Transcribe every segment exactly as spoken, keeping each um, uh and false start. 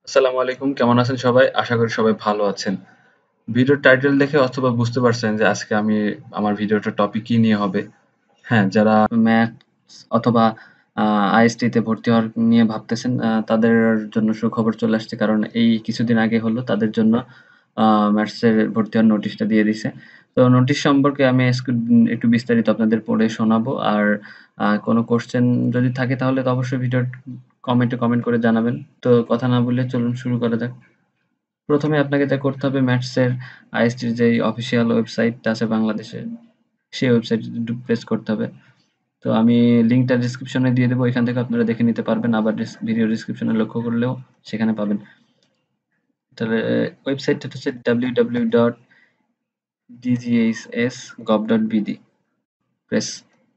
আসসালামু আলাইকুম। কেমন আছেন সবাই? আশা করি সবাই ভালো আছেন। ভিডিওর টাইটেল দেখে অথবা বুঝতে পারছেন যে আজকে আমি আমার ভিডিওটার টপিক কি নিয়ে হবে। হ্যাঁ, যারা ম্যাথস অথবা আ আইএসটি তে ভর্তি হওয়ার নিয়ে ভাবতেছেন আ তাদের জন্য সুখবর চলে আসছে। কারণ এই কিছুদিন আগে হলো তাদের জন্য আ ম্যাথসের ভর্তি হওয়ার নোটিশটা দিয়ে দিছে। তো নোটিশ সম্পর্কে আমি আজকে উম একটু বিস্তারিত আপনাদের পড়ে শোনাবো। আর আ কোনো কোয়েশ্চেন যদি থাকে তাহলে তো অবশ্যই ভিডিওর কমেন্টে কমেন্ট করে জানাবেন। তো কথা না বলে চলুন শুরু করা যাক। প্রথমে আপনাকে যা করতে হবে ম্যাথসের আইএসটির যেই অফিসিয়াল ওয়েবসাইটটা আছে বাংলাদেশের, সেই ওয়েবসাইটে একটু প্রেস করতে হবে। তো আমি লিঙ্কটা ডেসক্রিপশনে দিয়ে দেবো। এখান থেকে আপনারা দেখে নিতে পারবেন। আবার ডিস ভিডিও ডেসক্রিপশনে লক্ষ্য করলেও সেখানে পাবেন। তাহলে ওয়েবসাইটটা হচ্ছে W W W dot D G H S dot gov dot B D. Press.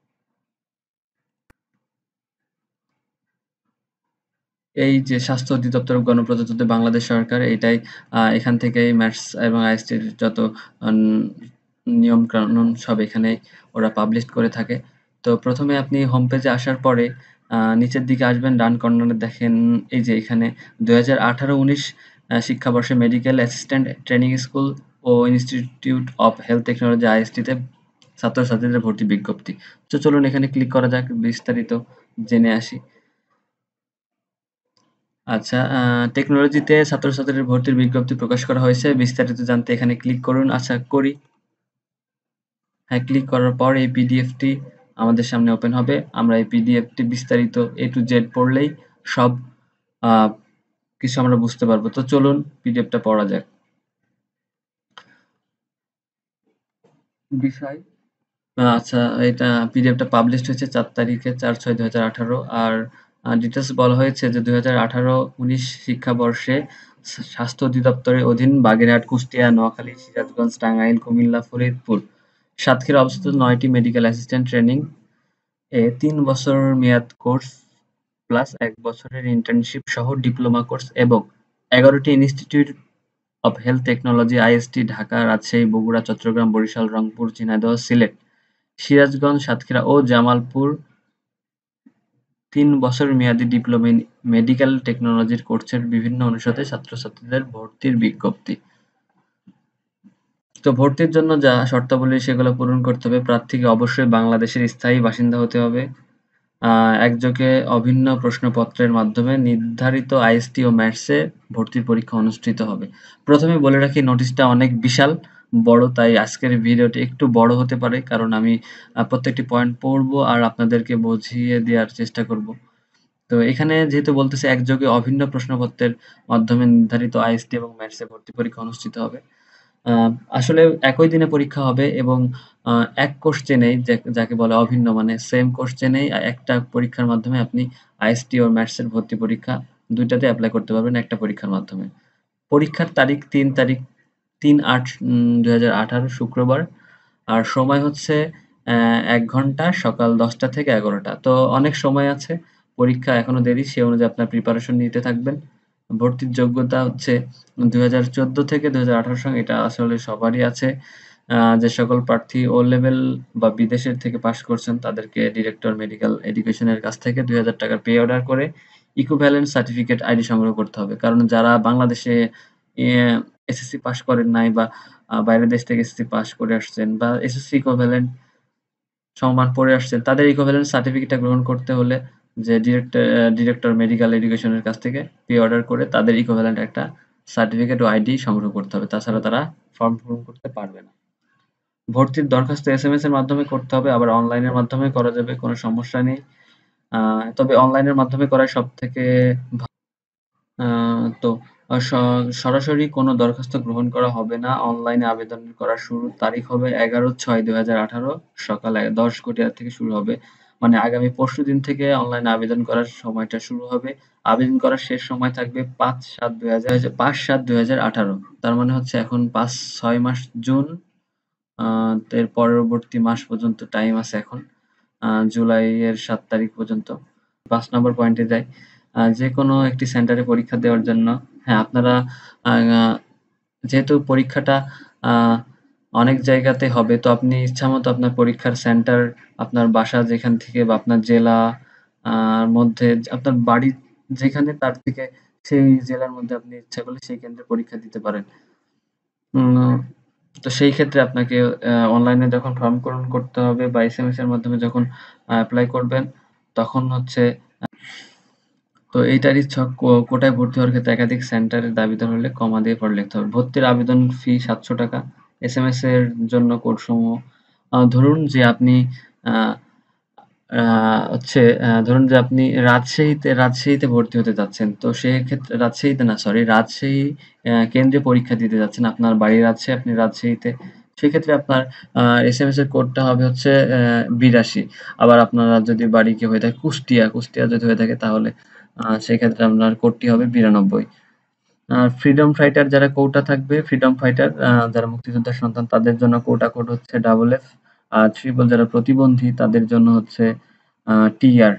এই যে স্বাস্থ্য অধিদপ্তর ও গণপ্রজাতন্ত্রী বাংলাদেশ সরকার এটাই আ এখান থেকেই ম্যাথস এবং আইএসটির যত আন নিয়ম কানুন সব এখানেই ওরা পাবলিশ করে থাকে। তো প্রথমে আপনি হোম পেজে আসার পরে আ নিচের দিকে আসবেন ডান কর্নারে দেখেন এই যে এখানে দুই হাজার আঠারো উনিশ আ শিক্ষাবর্ষে মেডিকেল অ্যাসিস্ট্যান্ট ট্রেনিং স্কুল ও ইনস্টিটিউট অফ হেলথ টেকনোলজি আইএসটিতে ছাত্রছাত্রীদের ভর্তি বিজ্ঞপ্তি। তো চলুন এখানে ক্লিক করা যাক বিস্তারিত জেনে আসি। আচ্ছা, আ টেকনোলজিতে ছাত্রছাত্রীদের ভর্তির বিজ্ঞপ্তি প্রকাশ করা হয়েছে। বিস্তারিত জানতে এখানে ক্লিক করুন। আচ্ছা করি। হ্যাঁ, ক্লিক করার পর এই পিডিএফটি আমাদের সামনে ওপেন হবে। আমরা এই পিডিএফটি বিস্তারিত A to Z পড়লেই সব আ কিছু আমরা বুঝতে পারবো। তো চলুন পিডিএফটা পড়া যাক। বিষয় আ আচ্ছা এটা পিডিএফটা পাবলিশড হয়েছে চার তারিখে চার ছয় দুই হাজার আঠারো আর আ ডিটেইলস বলা হয়েছে যে দুই হাজার আঠারো উনিশ শিক্ষাবর্ষে স্বা স্বাস্থ্য অধিদপ্তরের অধীন বাগেরহাট, কুষ্টিয়া, নোয়াখালী, সিরাজগঞ্জ, টাঙ্গাইল, কুমিল্লা, ফরিদপুর, সাতক্ষীরায় অবস্থিত নয়টি মেডিকেল অ্যাসিস্ট্যান্ট ট্রেনিং এ তিন বছর মেয়াদ কোর্স প্লাস এক বছরের ইন্টার্নশিপ সহ ডিপ্লোমা কোর্স এবং এগারো টি institute of health technology IST Dhaka, Rajshahi, Bogura, Chittagong, Barishal, Rangpur, Jhenaidah, Sylhet, Sirajganj, Satkhira ও জামালপুর তিন বছর মেয়াদী ডিপ্লোমা ইন মেডিকেল টেকনোলজির কোর্সের বিভিন্ন অনুষদে ছাত্রছাত্রীদের ভর্তির বিজ্ঞপ্তি। তো ভর্তির জন্য যা শর্তাবলী সেগুলো পূরণ করতে হবে। প্রার্থীকে অবশ্যই বাংলাদেশের স্থায়ী বাসিন্দা হতে হবে। আ একযোগে অভিন্ন প্রশ্নপত্রের মাধ্যমে নির্ধারিত আইএসটি ও ম্যাথসে ভর্তির পরীক্ষা অনুষ্ঠিত হবে। প্রথমে বলে রাখি নোটিশটা অনেক বিশাল বড়, তাই আজকের ভিডিওটি একটু বড় হতে পারে। কারণ আমি আ প্রত্যেকটি পয়েন্ট পড়বো আর আপনাদেরকে বুঝিয়ে দেওয়ার চেষ্টা করব। তো এখানে যেহেতু বলতেছে একযোগে অভিন্ন প্রশ্নপত্রের মাধ্যমে নির্ধারিত আইএসটি এবং ম্যাথসে ভর্তি পরীক্ষা অনুষ্ঠিত হবে। আ আসলে একই দিনে পরীক্ষা হবে এবং আ এক কোশ্চেনেই যা যাকে বলে অভিন্ন মানে সেম কোশ্চেনেই আ একটা পরীক্ষার মাধ্যমে আপনি আইএসটি ও ম্যাথস এর ভর্তি পরীক্ষা দুই টাতে এপ্লাই করতে পারবেন একটা পরীক্ষার মাধ্যমে। পরীক্ষার তারিখ তিন তারিখ তিন আট উম দুই হাজার আঠারো শুক্রবার। আর সময় হচ্ছে অ্যা এক ঘন্টা সকাল দশটা থেকে এগারোটা। তো অনেক সময় আছে। পরীক্ষা এখনো দেরি। সে অনুযায়ী আপনার প্রিপারেশন নিতে থাকবেন। ভর্তির যোগ্যতা হচ্ছে দুই হাজার চৌদ্দ থেকে দুই হাজার আঠারো সন এটা আসলে সবারই আছে। আ যে সকল প্রার্থী ও লেভেল বা বিদেশের থেকে পাস করছেন তাদেরকে ডিরেক্টর মেডিকেল এডুকেশন এর কাছ থেকে দুই হাজার টাকার পে অর্ডার করে ইকুইভ্যালেন্ট সার্টিফিকেট আইডি সংগ্রহ করতে হবে। কারণ যারা বাংলাদেশে ইয়ে এসএসসি পাস করেন নাই বা আ বাইরের দেশ থেকে এসএসসি পাস করে আসছেন বা এসএসসি ইকুইভ্যালেন্ট সমমান পড়ে আসছেন, তাদের ইকুইভ্যালেন্ট সার্টিফিকেটটা গ্রহণ করতে হলে যে ডিরেক্টর অ্যা ডিরেক্টর মেডিকেল এডুকেশন এর কাছ থেকে পে অর্ডার করে তাদের ইকুইভ্যালেন্ট একটা সার্টিফিকেট ও আইডি সংগ্রহ করতে হবে। তাছাড়া তারা ফর্ম পূরণ করতে পারবে না। ভর্তির দরখাস্ত এসএমএস এর মাধ্যমে করতে হবে, আবার অনলাইনের মাধ্যমে করা যাবে, কোনো সমস্যা নেই। আ তবে অনলাইনের মাধ্যমে করাই সবথেকে ভা আ তো আ স সরাসরি কোনো দরখাস্ত গ্রহণ করা হবে না। অনলাইনে আবেদন করার শুরুর তারিখ হবে এগারো ছয় দুই হাজার আঠারো সকাল এ দশ ঘটিকা থেকে শুরু হবে। মানে আগামী পরশুদিন থেকে অনলাইনে আবেদন করার সময়টা শুরু হবে। আবেদন করার শেষ সময় থাকবে পাঁচ সাত দুই হাজার পাঁচ সাত দুই হাজার আঠারো। তার মানে হচ্ছে এখন পাঁচ ছয় মাস জুন আ এর পরবর্তী মাস পর্যন্ত টাইম আছে এখন। আ জুলাইয়ের সাত তারিখ পর্যন্ত। পাঁচ নম্বর পয়েন্টে যাই। আ যেকোনো একটি সেন্টারে পরীক্ষা দেওয়ার জন্য হ্যাঁ, আপনারা আ যেহেতু পরীক্ষাটা আ অনেক জায়গাতে হবে তো আপনি ইচ্ছামত আপনার পরীক্ষার সেন্টার আপনার বাসা যেখান থেকে বা আপনার জেলা আ মধ্যে আপনার বাড়ি যেখানে তার থেকে সেই জেলার মধ্যে আপনি ইচ্ছা করলে সেই কেন্দ্রে পরীক্ষা দিতে পারেন। উম তো সেই ক্ষেত্রে আপনাকে আ অনলাইনে যখন ফর্ম পূরণ করতে হবে বা এসএমএস এর মাধ্যমে যখন আ এপ্লাই করবেন, তখন হচ্ছে আ তো এইটারই ছক কো কোটায় ভর্তি হওয়ার ক্ষেত্রে একাধিক সেন্টারের দাবিদার হলে কমা দিয়ে পরে লিখতে হবে। ভর্তির আবেদন ফি ৳সাতশো টাকা। এসএমএস এর জন্য কোডসমূহ আ ধরুন যে আপনি আ আ হচ্ছে আ ধরুন যে আপনি রাজশাহীতে রাজশাহীতে ভর্তি হতে যাচ্ছেন। তো সেক্ষেত্রে রাজশাহীতে না সরি রাজশাহী অ্যা কেন্দ্রে পরীক্ষা দিতে যাচ্ছেন। আপনার বাড়ি রাজশাহী, আপনি রাজশাহীতে। সেক্ষেত্রে আপনার আ এসএমএস এর কোডটা হবে হচ্ছে অ্যা বিরাশি। আবার আপনারা যদি বাড়ি কেউ হয়ে থাকে কুষ্টিয়া, কুষ্টিয়া যদি হয়ে থাকে তাহলে আ সেক্ষেত্রে আপনার কোডটি হবে বিরানব্বই। আর ফ্রিডম ফাইটার যারা কোটা থাকবে, ফ্রিডম ফাইটার আ যারা মুক্তিযোদ্ধার সন্তান তাদের জন্য কোটা কোড হচ্ছে ডাবল এফ। আর ট্রিপল যারা প্রতিবন্ধী তাদের জন্য হচ্ছে আ টিআর।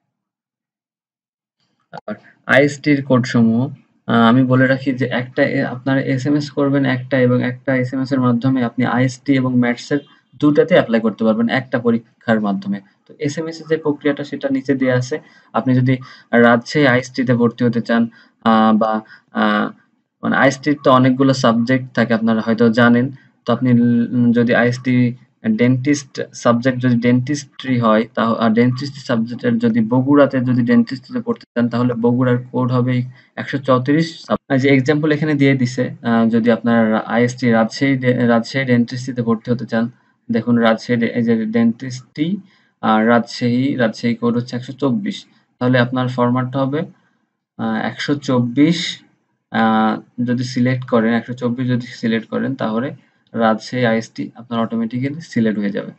আর আইএসটির কোড সমূহ আ আমি বলে রাখি যে একটা এ আপনারা এসএমএস করবেন একটা এবং একটা এসএমএস এর মাধ্যমে আপনি আইএসটি এবং ম্যাথস এর দুটাতে এপ্লাই করতে পারবেন একটা পরীক্ষার মাধ্যমে। তো এসএমএস এর যে প্রক্রিয়াটা সেটা নিচে দেয়া আছে। আপনি যদি রাজশাহী আইএসটিতে ভর্তি হতে চান আ বা আ মানে আইএসটির তো অনেকগুলো সাবজেক্ট থাকে আপনারা হয়তো জানেন। তো আপনি ল যদি আইএসটি ডেন্টিস্ট সাবজেক্ট যদি ডেন্টিস্ট্রি হয় তা আ ডেন্টিস্ট্রি সাবজেক্টের যদি বগুড়াতে যদি ডেন্টিস্ট্রিতে পড়তে চান তাহলে বগুড়ার কোড হবে একশো চৌত্রিশ। আ যে এক্সাম্পল এখানে দিয়ে দিছে। আ যদি আপনার আইএসটি রাজশাহী ডে রাজশাহী ডেন্টিস্ট্রিতে ভর্তি হতে চান, দেখুন রাজশাহী ডে এই যে ডেন্টিস্ট্রি আর রাজশাহী, রাজশাহী কোড হচ্ছে একশো চব্বিশ। তাহলে আপনার ফরম্যাটটা হবে আ একশো চব্বিশ আ যদি সিলেক্ট করেন একশো চব্বিশ যদি সিলেক্ট করেন তাহলে রাজশাহী আইএসটি আপনার অটোমেটিক্যালি সিলেক্ট হয়ে যাবে।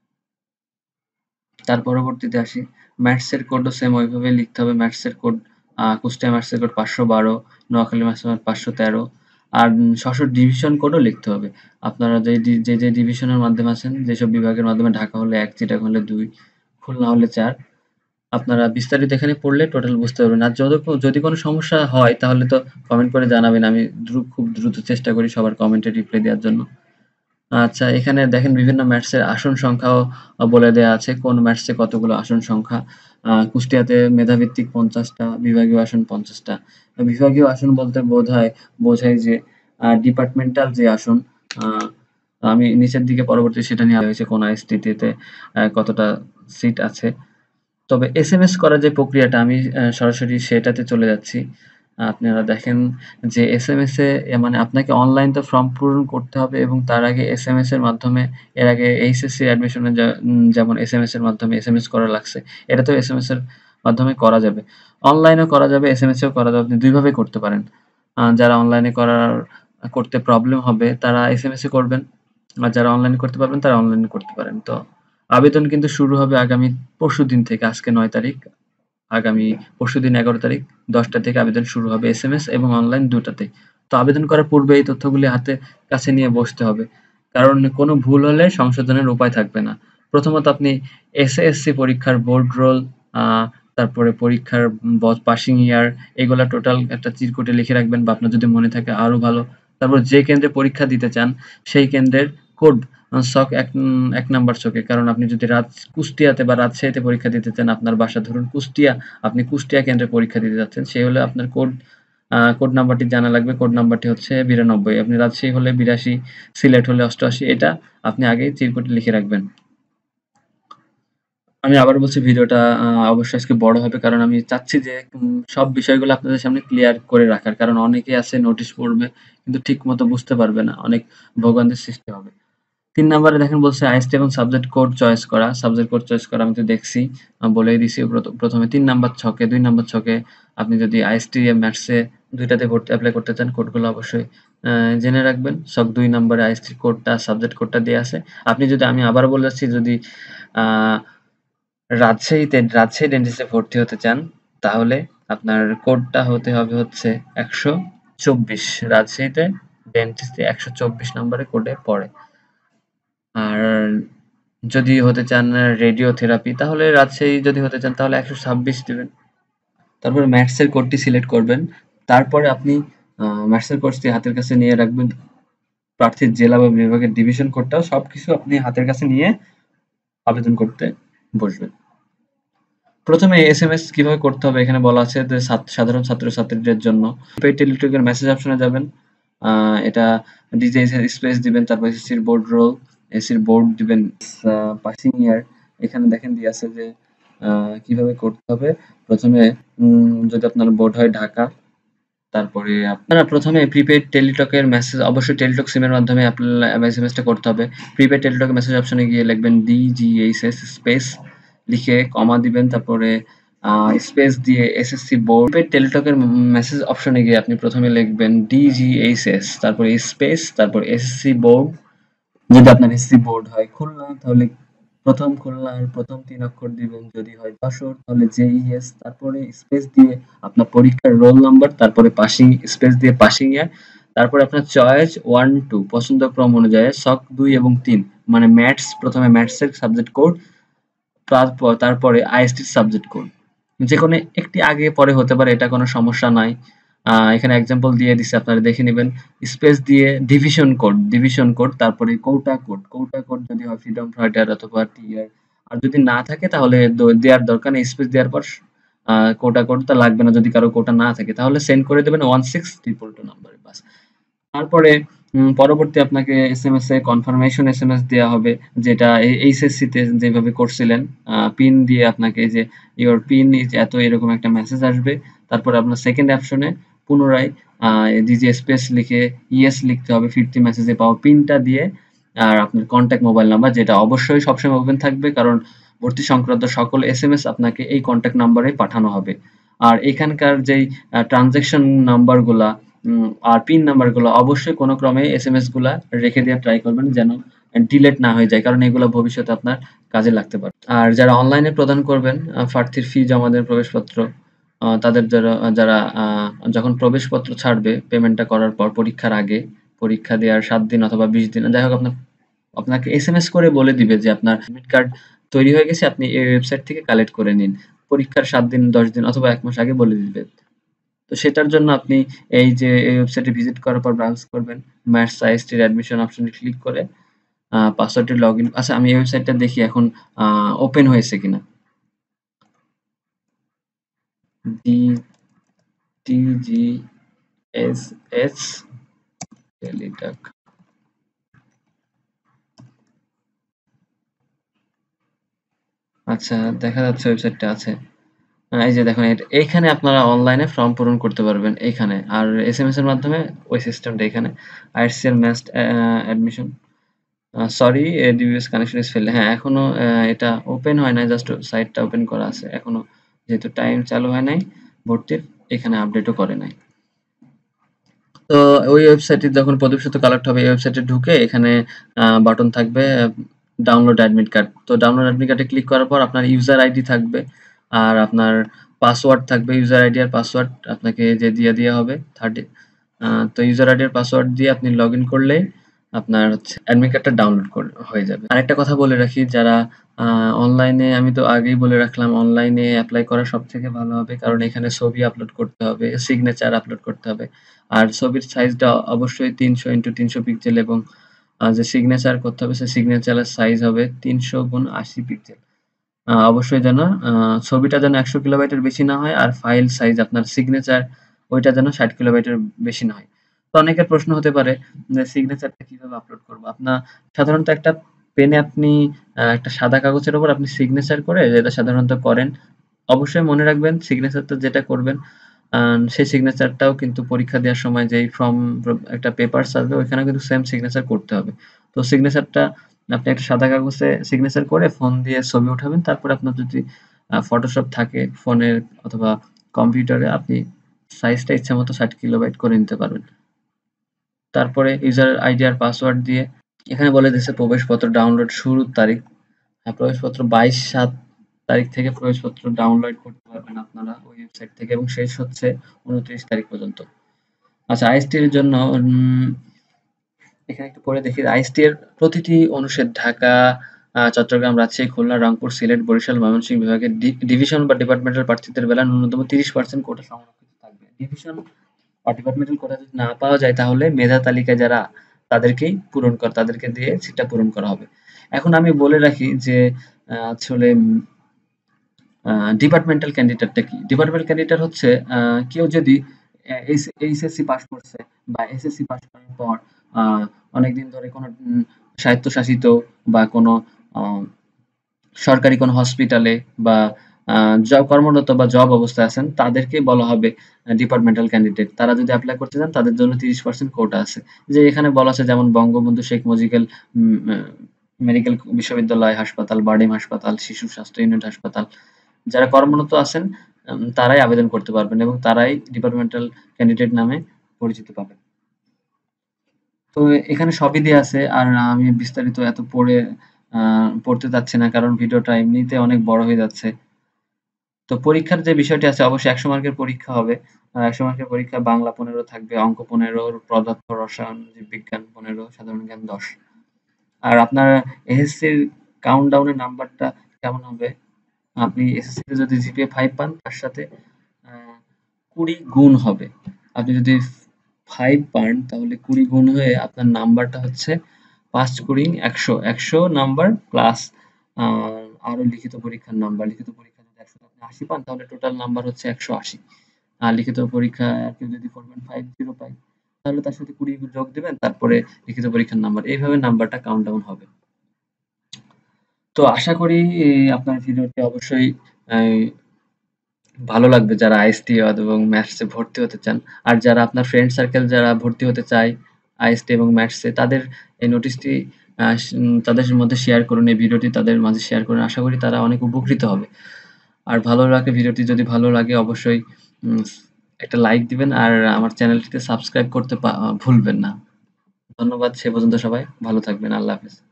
তার পরবর্তীতে আসি ম্যাথস এর কোডও সেম ওইভাবে লিখতে হবে। ম্যাথস এর কোড আ কুষ্টিয়া ম্যাথস এর কোড পাঁচশো বারো, নোয়াখালী ম্যাথস এর পাঁচশো তেরো আর উম যশোর ডিভিশন কোডও লিখতে হবে। আপনারা যে ডি যে, যে ডিভিশনের মাধ্যমে আছেন, যেসব বিভাগের মাধ্যমে ঢাকা হলে এক, চিটাগাং হলে দুই, খুলনা হলে চার। আপনারা বিস্তারিত এখানে পড়লে টোটাল বুঝতে পারবেন। আর যদ যদি কোনো সমস্যা হয় তাহলে তো কমেন্ট করে জানাবেন। আমি দ্রু খুব দ্রুত চেষ্টা করি সবার কমেন্টে রিপ্লাই দেওয়ার জন্য। আচ্ছা এখানে দেখেন বিভিন্ন ম্যাথসের আসন সংখ্যাও আ বলে দেয়া আছে। কোন ম্যাথসে কতগুলো আসন সংখ্যা। আ কুষ্টিয়াতে মেধাভিত্তিক পঞ্চাশ টা, বিভাগীয় আসন পঞ্চাশ টা। বিভাগীয় আসন বলতে বোঝায় বোঝায় যে আ ডিপার্টমেন্টাল যে আসন আ আমি নিচের দিকে পরবর্তী সেটা নেওয়া হয়েছে কোন আইএসটিতে আ কতটা সিট আছে। তবে এসএমএস করার যে প্রক্রিয়াটা আমি আ সরাসরি সেটাতে চলে যাচ্ছি। আপনারা দেখেন যে এসএমএস এ এ মানে আপনাকে অনলাইন তো ফর্ম পূরণ করতে হবে এবং তার আগে এসএমএস এর মাধ্যমে এর আগে এইচএসসি অ্যাডমিশনের যা উম যেমন এসএমএস এর মাধ্যমে এসএমএস করা লাগছে। এটা তো এসএমএস এর মাধ্যমে করা যাবে। অনলাইনেও করা যাবে, এসএমএস এও করা যাবে। আপনি দুই ভাবেই করতে পারেন। আ যারা অনলাইনে করার করতে প্রবলেম হবে তারা এসএমএস এ করবেন। আর যারা অনলাইনে করতে পারবেন তারা অনলাইনে করতে পারেন। তো আবেদন কিন্তু শুরু হবে আগামী পরশুদিন থেকে। আজকে নয় তারিখ। আগামী পরশুদিন এগারো তারিখ দশ টা থেকে আবেদন শুরু হবে এসএমএস এবং অনলাইন দুটাতেই। তো আবেদন করার পূর্বে এই তথ্যগুলি হাতে কাছে নিয়ে বসতে হবে। কারণ কোনো ভুল হলে সংশোধনের উপায় থাকবে না। প্রথমত আপনি এসএসসি পরীক্ষার বোর্ড রোল আ তারপরে পরীক্ষার ব পাসিং ইয়ার এগুলা টোটাল একটা চিরকুটে লিখে রাখবেন বা আপনার যদি মনে থাকে আরো ভালো। তারপর যে কেন্দ্রে পরীক্ষা দিতে চান সেই কেন্দ্রের কোড আ ছক এক উম এক নাম্বার ছকে। কারণ আপনি যদি রাজ কুষ্টিয়াতে বা রাজশাহীতে পরীক্ষা দিতে চান, আপনার বাসা ধরুন কুষ্টিয়া, আপনি কুষ্টিয়া কেন্দ্রে পরীক্ষা দিতে যাচ্ছেন। সেই হলে আপনার কোড আ কোড নাম্বারটি জানা লাগবে। কোড নাম্বারটি হচ্ছে বিরানব্বই। আপনি রাজশাহী হলে বিরাশি, সিলেট হলে অষ্টআশি এটা আপনি আগেই চিরকুটে লিখে রাখবেন। আমি আবারও বলছি ভিডিওটা আ অবশ্যই আজকে বড় হবে। কারণ আমি চাচ্ছি যে উম সব বিষয়গুলো আপনাদের সামনে ক্লিয়ার করে রাখার। কারণ অনেকেই আছে নোটিশ পড়বে কিন্তু ঠিকমতো বুঝতে পারবে না। অনেক ভোগান্তির সৃষ্টি হবে। তিন নাম্বারে দেখেন বলছে আইএসটি এবং সাবজেক্ট কোড চয়েস করা। সাবজেক্ট কোড চয়েস করা আমি তো দেখছি। আ বলেই দিছি প্রথ প্রথমে তিন নাম্বার ছকে দুই নাম্বার ছকে আপনি যদি আইএসটি এ ম্যাথসে দুই টাতে ভর্তি এপ্লাই করতে চান কোডগুলো অবশ্যই আ জেনে রাখবেন। ছক দুই নাম্বারে আইএসটি কোডটা সাবজেক্ট কোডটা দেয়া আছে। আপনি যদি আমি আবারও বলে যাচ্ছি যদি আ রাজশাহীতে রাজশাহী ডেন্টিস্টে ভর্তি হতে চান তাহলে আপনার কোডটা হতে হবে হচ্ছে একশো চব্বিশ। রাজশাহীতে ডেন্টিস্টে একশো চব্বিশ নম্বরে কোডে পড়ে। আর যদি হতে চান রেডিওথেরাপি তাহলে রাজশাহী যদি হতে চান তাহলে একশো ছাব্বিশ দিবেন। তারপরে ম্যাথস এর কোডটি সিলেক্ট করবেন। তারপরে আপনি আ ম্যাথস এর কোর্সটি হাতের কাছে নিয়ে রাখবেন। প্রার্থীর জেলা বা বিভাগের ডিভিশন কোডটাও সবকিছু আপনি হাতের কাছে নিয়ে আবেদন করতে বসবেন। প্রথমে এসএমএস কিভাবে করতে হবে এখানে বলা আছে যে সাধারণ ছাত্রছাত্রীদের জন্য প্রিপেইড টেলিটকের মেসেজ অপশনে যাবেন। এটা ডিজে স্পেস দিবেন, তারপর এসএসসির বোর্ড রোল, এসএসসির বোর্ড দিবেন, পাসিং ইয়ার এখানে দেখেন দিয়ে আছে যে কিভাবে করতে হবে। প্রথমে যদি আপনার বোর্ড হয় ঢাকা, তারপরে আপনারা প্রথমে প্রিপেইড টেলিটকের মেসেজ অবশ্যই টেলিটক সিমের মাধ্যমে আপনার এসএমএসটা করতে হবে। প্রিপেইড টেলিটকের মেসেজ অপশনে গিয়ে লিখবেন ডিজিএইচএস স্পেস লিখে কমা দিবেন, তারপরে স্পেস দিয়ে এসএসসি বোর্ড। প্রিপেইড টেলিটকের মেসেজ অপশনে গিয়ে আপনি প্রথমে লিখবেন ডিজিএইচএস, তারপরে স্পেস, তারপর এসএসসি বোর্ড। যদি আপনার এসএসসি বোর্ড হয় খুলনা তাহলে প্রথম খুলনার প্রথম তিন অক্ষর দিবেন, যদি হয় যশোর তাহলে জেইএস, তারপরে স্পেস দিয়ে আপনার পরীক্ষার রোল নাম্বার, তারপরে পাসিং স্পেস দিয়ে পাসিং ইয়ার, তারপরে আপনার চয়েস ওয়ান টু পছন্দ ক্রম অনুযায়ী শক দুই এবং তিন মানে ম্যাথস, প্রথমে ম্যাথস এর সাবজেক্ট কোড, তারপর তারপরে আইএসটির সাবজেক্ট কোড, যে কোনো একটি আগে পরে হতে পারে, এটা কোনো সমস্যা নাই। এখানে এক্সাম্পল দিয়ে দিচ্ছে, আপনারা দেখে নেবেন। স্পেস দিয়ে ডিভিশন কোড, ডিভিশন কোড, তারপরে কোটা কোড, কোটা কোড যদি হয় ফ্রিডম ফাইটার অথবা টিআর, আর যদি না থাকে তাহলে দেওয়ার দরকার নেই। স্পেস দেওয়ার পর কোটা কোডটা লাগবে না, যদি কারো কোটা না থাকে তাহলে সেন্ড করে দেবেন ওয়ান সিক্স ট্রিপল টু নাম্বারে বাস। তারপরে পরবর্তী আপনাকে এসএমএস এ কনফার্মেশন এসএমএস দেওয়া হবে, যেটা এইচএসসি তে যেভাবে করছিলেন, পিন দিয়ে আপনাকে যে ইওর পিন ইজ এত এরকম একটা মেসেজ আসবে। তারপর আপনার সেকেন্ড অপশনে পুনরায় ডিজি স্পেস লিখে ইয়েস লিখতে হবে ফিরতি মেসেজে পাওয়া পিনটা দিয়ে, আর আপনার কন্ট্যাক্ট মোবাইল নাম্বার, যেটা অবশ্যই সবসময় ওপেন থাকবে, কারণ ভর্তি সংক্রান্ত সকল এসএমএস আপনাকে এই কন্ট্যাক্ট নাম্বারে পাঠানো হবে। আর এখানকার যেই ট্রানজাকশন নাম্বারগুলা আর পিন নাম্বারগুলো অবশ্যই কোনো ক্রমে এসএমএস গুলা রেখে দেওয়ার ট্রাই করবেন, যেন ডিলেট না হয়ে যায়, কারণ এগুলো ভবিষ্যতে আপনার কাজে লাগতে পারে। আর যারা অনলাইনে প্রদান করবেন প্রার্থীর ফি জমা দেন প্রবেশপত্র, তাদের যারা যারা যখন প্রবেশপত্র ছাড়বে পেমেন্টটা করার পর পরীক্ষার আগে, পরীক্ষা দেওয়ার সাত দিন অথবা বিশ দিন, যাই হোক আপনার আপনাকে এসএমএস করে বলে দিবে যে আপনার অ্যাডমিট কার্ড তৈরি হয়ে গেছে, আপনি এই ওয়েবসাইট থেকে কালেক্ট করে নিন। পরীক্ষার সাত দিন, দশ দিন অথবা এক মাস আগে বলে দিবে। তো সেটার জন্য আপনি এই যে এই ওয়েবসাইটে ভিজিট করার পর ব্রাউজ করবেন, ম্যাথস আইএসটির অ্যাডমিশন অপশনে ক্লিক করে পাসওয়ার্ডটি লগইন। আচ্ছা, আমি এই ওয়েবসাইটটা দেখি এখন ওপেন হয়েছে কিনা। D T G S S Teletalk, আচ্ছা দেখা যাচ্ছে ওয়েবসাইটটা আছে। এই যে দেখুন, এইখানে আপনারা অনলাইনে ফর্ম পূরণ করতে পারবেন এইখানে, আর এসএমএস এর মাধ্যমে ওই সিস্টেমটা এখানে। ISCL maths admission, sorry DBS connection is fail. হ্যাঁ, এখনো এটা ওপেন হয় নাই, জাস্ট সাইটটা ওপেন করা আছে এখনো, যেহেতু টাইম চালু হয় নাই ভর্তির, এখানে আপডেটও করে নাই। তো ওই ওয়েবসাইটে যখন প্রদর্শিত কালেক্ট হবে, এই ওয়েবসাইটে ঢুকে এখানে বাটন থাকবে ডাউনলোড অ্যাডমিট কার্ড। তো ডাউনলোড অ্যাডমিট কার্ডে ক্লিক করার পর আপনার ইউজার আইডি থাকবে আর আপনার পাসওয়ার্ড থাকবে। ইউজার আইডি আর পাসওয়ার্ড আপনাকে যে দিয়ে দেওয়া হবে থার্টি, তো ইউজার আইডি আর পাসওয়ার্ড দিয়ে আপনি লগ ইন করলেই আপনার হচ্ছে অ্যাডমিট কার্ডটা ডাউনলোড হয়ে যাবে। আরেকটা কথা বলে রাখি, যারা অনলাইনে, আমি তো আগেই বলে রাখলাম অনলাইনে অ্যাপ্লাই করা সব থেকে ভালো হবে, কারণ এখানে ছবি আপলোড করতে হবে, সিগনেচার আপলোড করতে হবে, আর ছবির সাইজটা অবশ্যই তিনশো ইন্টু তিনশো পিক্সেল, এবং যে সিগনেচার করতে হবে সেই সিগনেচারের সাইজ হবে তিনশো গুণ আশি পিক্সেল। অবশ্যই যেন ছবিটা যেন একশো কিলোবাইটের বেশি না হয়, আর ফাইল সাইজ আপনার সিগনেচার ওইটা যেন ষাট কিলোবাইটের বেশি না হয়। তো অনেকের প্রশ্ন হতে পারে যে সিগনেচারটা কিভাবে আপলোড করব। আপনার সাধারণত একটা পেনে আপনি একটা সাদা কাগজের উপর আপনি সিগনেচার করে, যেটা সাধারণত করেন, অবশ্যই মনে রাখবেন সিগনেচারটা যেটা করবেন সেই সিগনেচারটাও কিন্তু পরীক্ষা দেওয়ার সময় যেই ফর্ম একটা পেপারস আসবে ওইখানে কিন্তু সেম সিগনেচার করতে হবে। তো সিগনেচারটা আপনি একটা সাদা কাগজে সিগনেচার করে ফোন দিয়ে ছবি উঠাবেন, তারপর আপনার যদি ফটোশপ থাকে ফোনের অথবা কম্পিউটারে, আপনি সাইজটা ইচ্ছা মতো ষাট কিলোবাইট করে নিতে পারবেন। তারপরে ইউজার আইডি আর পাসওয়ার্ড দিয়ে এখানে বলে দিচ্ছে প্রবেশপত্র ডাউনলোড শুরুর তারিখ। প্রবেশপত্র বাইশ সাত তারিখ থেকে প্রবেশপত্র ডাউনলোড করতে পারবেন আপনারা ওই ওয়েবসাইট থেকে, এবং শেষ হচ্ছে উনত্রিশ তারিখ পর্যন্ত। আচ্ছা, আইএসটি এর জন্য এখানে একটু পরে দেখি। আইএসটি এর প্রতিটি অনুষদ ঢাকা, চট্টগ্রাম, রাজশাহী, খুলনা, রংপুর, সিলেট, বরিশাল, ময়মনসিংহ বিভাগের ডিভিশন বা ডিপার্টমেন্টাল প্রার্থীদের বেলা ন্যূনতম তিরিশ পার্সেন্ট কোটা সংরক্ষিত থাকবে। ডিভিশন বা ডিপার্টমেন্টাল কোটা যদি না পাওয়া যায় তাহলে মেধা তালিকায় যারা তাদেরকেই পূরণ করা, তাদেরকে দিয়ে সেটা পূরণ করা হবে। এখন আমি বলে রাখি যে আসলে ডিপার্টমেন্টাল ক্যান্ডিডেটটা কি? ডিপার্টমেন্টাল ক্যান্ডিডেট হচ্ছে আহ, কেউ যদি এইচএসসি পাস করছে বা এসএসসি পাস করার পর আহ, অনেকদিন ধরে কোনো উম, স্বায়ত্তশাসিত বা কোনো আহ, সরকারি কোনো হসপিটালে বা জব কর্মরত বা জব অবস্থায় আছেন তাদেরকে বলা হবে ডিপার্টমেন্টাল ক্যান্ডিডেট। তারা যদি অ্যাপ্লাই করতে চান তাদের জন্য তিরিশ পার্সেন্ট কোটা আছে। যে এখানে বলা আছে যেমন বঙ্গবন্ধু শেখ মুজিবুল মেডিকেল বিশ্ববিদ্যালয় হাসপাতাল, বারডেম হাসপাতাল, শিশু স্বাস্থ্য ইউনিট হাসপাতাল, যারা কর্মরত আছেন উম, তারাই আবেদন করতে পারবেন এবং তারাই ডিপার্টমেন্টাল ক্যান্ডিডেট নামে পরিচিত পাবেন। তো এখানে সবই দেয়া আছে। আর আমি বিস্তারিত এত পড়ে আ পড়তে চাচ্ছি না কারণ ভিডিওটা এমনিতে অনেক বড় হয়ে যাচ্ছে। তো পরীক্ষার যে বিষয়টি আছে অবশ্যই একশো মার্কের পরীক্ষা হবে। আ একশো মার্কের পরীক্ষা বাংলা পনেরো থাকবে, অঙ্ক পনেরো, পদার্থ, রসায়ন, জীববিজ্ঞান পনেরো, সাধারণ জ্ঞান দশ। আর আপনার এসএসসির কাউন্টডাউন এর নাম্বারটা কেমন হবে? আপনি এসএসসি তে যদি জিপিএ পাঁচ পান তার সাথে আ কুড়ি গুণ হবে। আপনি যদি পাঁচ পান তাহলে কুড়ি গুণ হয়ে আপনার নাম্বারটা হচ্ছে পাঁচ কুড়ি একশো। একশো নাম্বার প্লাস আ আরো লিখিত পরীক্ষার নাম্বার। লিখিত পরীক্ষা যদি একশো তে আপনি আশি পান তাহলে টোটাল নাম্বার হচ্ছে একশো আশি। আর লিখিত পরীক্ষা কেউ যদি চার পয়েন্ট পাঁচ শূন্য পায় তাহলে তার সাথে কুড়ি যোগ দিবেন তারপরে লিখিত পরীক্ষার নাম্বার। এইভাবে নাম্বারটা কাউন্টডাউন হবে। তো আশা করি এ আপনার ভিডিওটি অবশ্যই আ ভালো লাগবে যারা আইএসটি এবং ম্যাথস এ ভর্তি হতে চান। আর যারা আপনার ফ্রেন্ড সার্কেল যারা ভর্তি হতে চায় আইএসটি এবং ম্যাথস এ তাদের এই নোটিশটি আ উম তাদের মধ্যে শেয়ার করুন। এই ভিডিওটি তাদের মাঝে শেয়ার করুন। আশা করি তারা অনেক উপকৃত হবে। আর ভালো লাগে ভিডিওটি যদি ভালো লাগে অবশ্যই উম একটা লাইক দিবেন আর আমার চ্যানেলটিতে সাবস্ক্রাইব করতে পা ভুলবেন না। ধন্যবাদ সে পর্যন্ত সবাই ভালো থাকবেন। আল্লাহ হাফেজ।